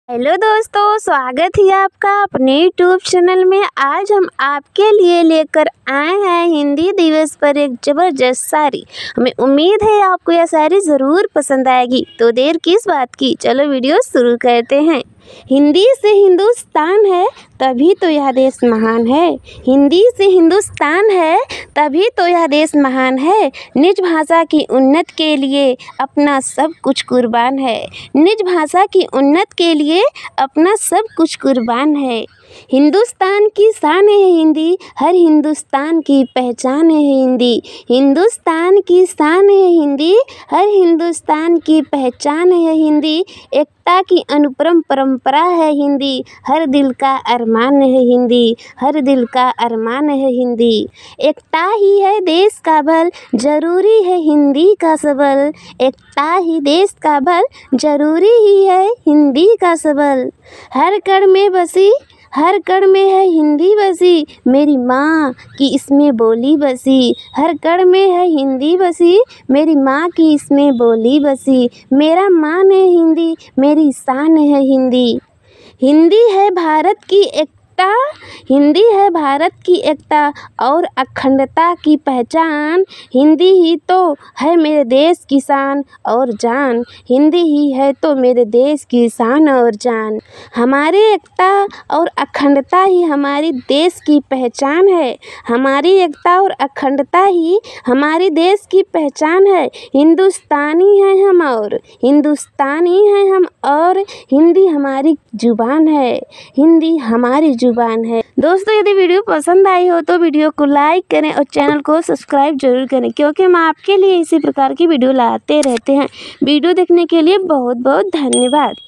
Hello दोस्तों, स्वागत है आपका अपने यूट्यूब चैनल में। आज हम आपके लिए लेकर आए हैं हिंदी दिवस पर एक ज़बरदस्त शायरी। हमें उम्मीद है आपको यह शायरी ज़रूर पसंद आएगी। तो देर किस बात की, चलो वीडियो शुरू करते हैं। हिंदी से हिंदुस्तान है तभी तो यह देश महान है। हिंदी से हिंदुस्तान है तभी तो यह देश महान है। निज भाषा की उन्नति के लिए अपना सब कुछ कुर्बान है। निज भाषा की उन्नति के लिए अपना सब कुछ कुर्बान है। हिंदुस्तान की शान है हिंदी, हर हिंदुस्तान की पहचान है हिंदी। हिंदुस्तान की शान है हिंदी, हर हिंदुस्तान की पहचान है हिंदी। एकता की अनुपम परंपरा है हिंदी, हर दिल का अरमान है हिंदी, हर दिल का अरमान है हिंदी। एकता ही है देश का बल, जरूरी है हिंदी का सबल। एकता ही देश का बल, जरूरी ही है हिंदी का सबल। हर कण में बसी, हर कण में है हिंदी बसी, मेरी माँ की इसमें बोली बसी। हर कण में है हिंदी बसी, मेरी माँ की इसमें बोली बसी। मेरा मान है हिंदी, मेरी शान है हिंदी। हिंदी है भारत की एकता, हिंदी है भारत की एकता और अखंडता की पहचान। हिंदी ही तो है मेरे देश की शान और जान। हिंदी ही है तो मेरे देश की शान और जान। हमारी एकता और अखंडता ही हमारी देश की पहचान है। हमारी एकता और अखंडता ही हमारी देश की पहचान है। हिंदुस्तानी हैं हम और हिंदुस्तानी हैं हम और हिंदी हमारी जुबान है, हिंदी हमारी जुबान है। दोस्तों, यदि वीडियो पसंद आई हो तो वीडियो को लाइक करें और चैनल को सब्सक्राइब जरूर करें, क्योंकि हम आपके लिए इसी प्रकार की वीडियो लाते रहते हैं। वीडियो देखने के लिए बहुत बहुत धन्यवाद।